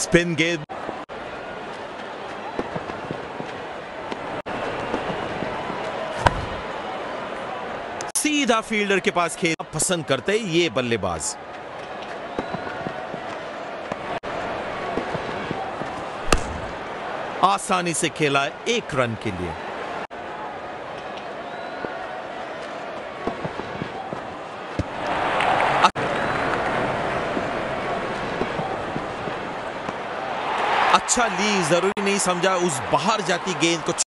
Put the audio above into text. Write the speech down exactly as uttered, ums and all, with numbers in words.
Spin गेंद, सीधा fielder के पास खेलना पसंद करते ये बल्लेबाज। आसानी से खेला एक रन के लिए। अच्छा ली, जरूरी नहीं समझा उस बाहर जाती गेंद को